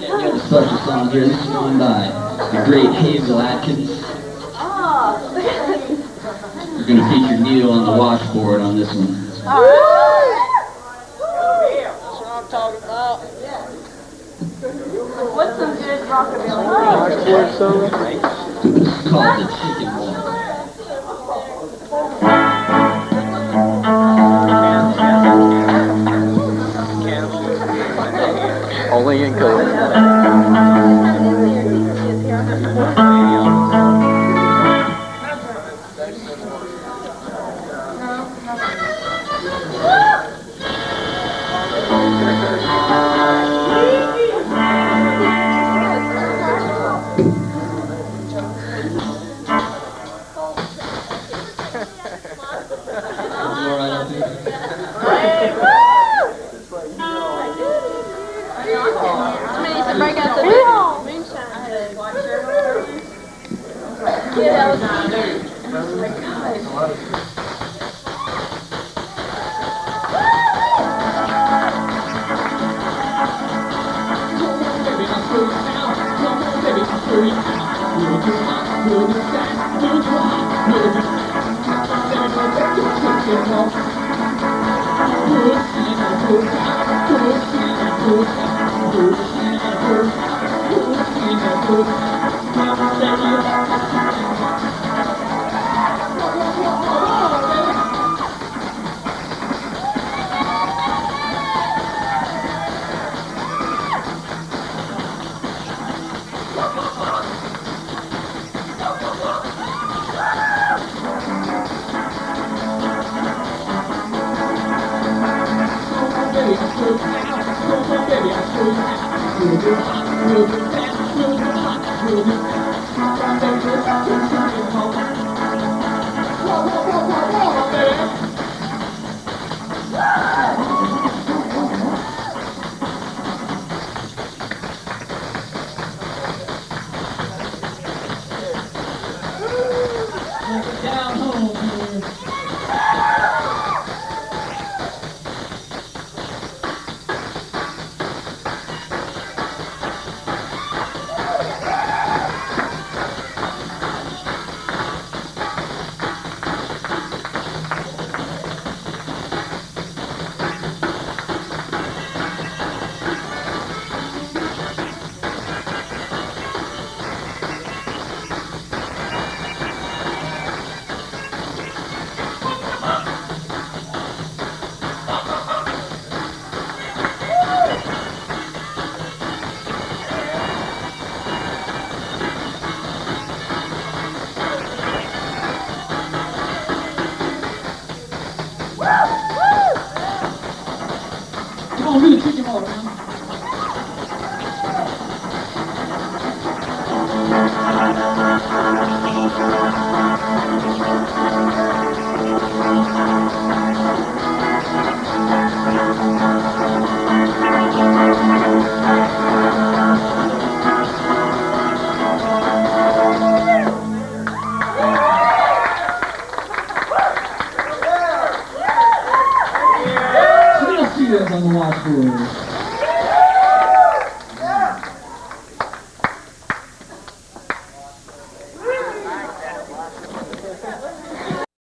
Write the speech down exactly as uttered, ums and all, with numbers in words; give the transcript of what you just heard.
We have a special song here. This is one by the great Hasil Adkins. We're going to feature Neil on the washboard on this one. That's what I'm talking about. What's some good rockabilly? Washboard song? It's called the Chicken Walk. Only in code. Break out the moonshine. Yeah, that was oh my gosh. Down home here. Come on, really kick him off, man. So you'll see us on the washboard.